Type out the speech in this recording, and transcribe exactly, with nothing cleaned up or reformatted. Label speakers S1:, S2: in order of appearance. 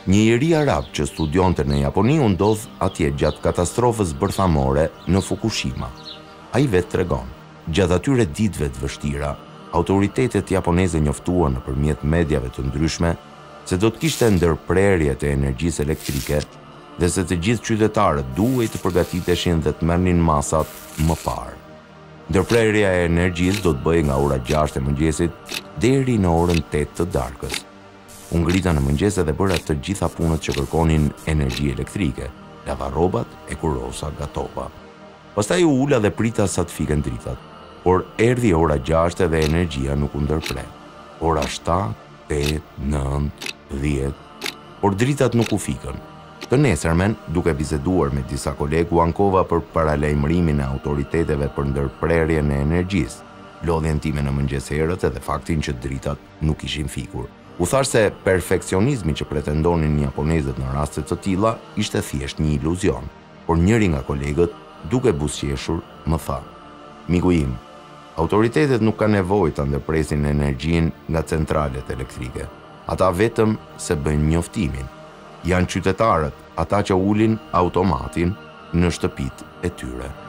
S1: Një iri arab që studionte në Japoni u ndodh atje gjatë katastrofës bërthamore në Fukushima. Ai vetë tregon, gjatë atyre ditëve të vështira, autoritetet japoneze njoftuan nëpërmjet mediave të ndryshme se do të kishte ndërprerje të energjisë elektrike dhe se të gjithë qytetarët duhej të përgatiteshin dhe të merrnin masat më parë. Ndërprerja e energjisë do të bëhej nga ora gjashtë e mëngjesit deri në orën tetë të darkës. U ngrita në mëngjes dhe bëra të gjitha punët që kërkonin energji elektrike, lava rrobat e kurosa gatova. Pastaj u ula dhe prita sa të fiken dritat, por erdhi ora gjashtë dhe energjia nuk u ndërprer. Ora shtatë, tetë, nëntë, dhjetë, por dritat nuk u fikën. Të nesërmen, duke biseduar me disa kolegë, u ankova për paralajmërimin e autoriteteve për ndërprerjen e energjisë, lodhjen time në mëngjes herët edhe faktin që dritat nuk ishin fikur. U thash se perfekcionizmi që pretendonin japonezët në raste të tilla ishte thjesht një iluzion, por njëri nga kolegët, duke buzëqeshur, më tha: "Miku im, autoritetet nuk kanë nevojë ta ndërpresin energjinë nga centralet elektrike. Ata vetëm se bëjnë njoftimin. Janë qytetarët, ata që ulin automatin në shtëpitë e tyre."